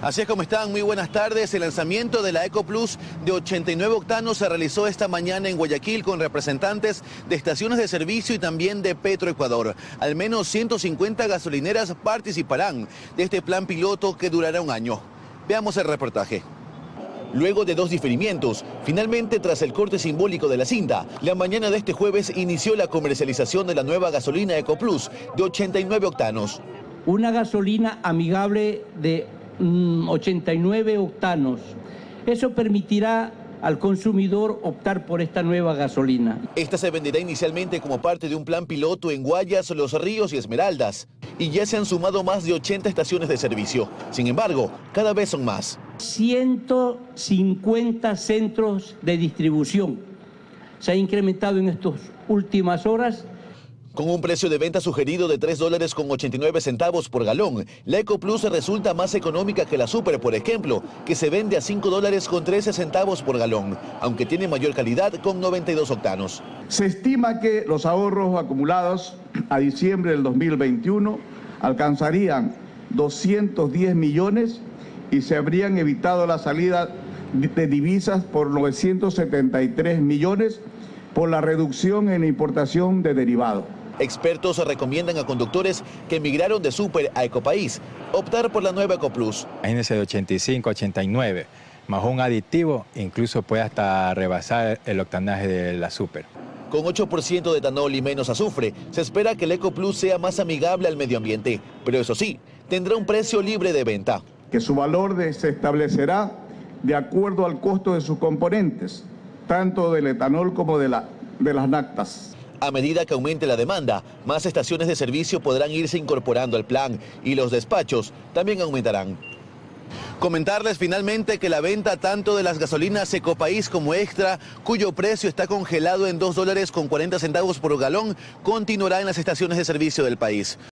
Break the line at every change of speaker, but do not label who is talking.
Así es como están, muy buenas tardes. El lanzamiento de la EcoPlus de 89 octanos se realizó esta mañana en Guayaquil con representantes de estaciones de servicio y también de Petroecuador. Al menos 150 gasolineras participarán de este plan piloto que durará un año. Veamos el reportaje. Luego de 2 diferimientos, finalmente tras el corte simbólico de la cinta, la mañana de este jueves inició la comercialización de la nueva gasolina EcoPlus de 89 octanos.
Una gasolina amigable de 89 octanos. Eso permitirá al consumidor optar por esta nueva gasolina.
Esta se venderá inicialmente como parte de un plan piloto en Guayas, Los Ríos y Esmeraldas. Y ya se han sumado más de 80 estaciones de servicio. Sin embargo, cada vez son más.
150 centros de distribución. Se ha incrementado en estas últimas horas.
Con un precio de venta sugerido de $3.89 por galón, la EcoPlus resulta más económica que la Super, por ejemplo, que se vende a $5.13 por galón, aunque tiene mayor calidad con 92 octanos.
Se estima que los ahorros acumulados a diciembre del 2021 alcanzarían 210 millones y se habrían evitado la salida de divisas por 973 millones por la reducción en la importación de derivados.
Expertos recomiendan a conductores que emigraron de Super a Ecopaís optar por la nueva EcoPlus.
Imagínense de 85 a 89, más un aditivo, incluso puede hasta rebasar el octanaje de la Super.
Con 8% de etanol y menos azufre, se espera que la EcoPlus sea más amigable al medio ambiente, pero eso sí, tendrá un precio libre de venta.
Que su valor se establecerá de acuerdo al costo de sus componentes, tanto del etanol como de las naftas.
A medida que aumente la demanda, más estaciones de servicio podrán irse incorporando al plan y los despachos también aumentarán. Comentarles finalmente que la venta tanto de las gasolinas Ecopaís como Extra, cuyo precio está congelado en $2.40 por galón, continuará en las estaciones de servicio del país.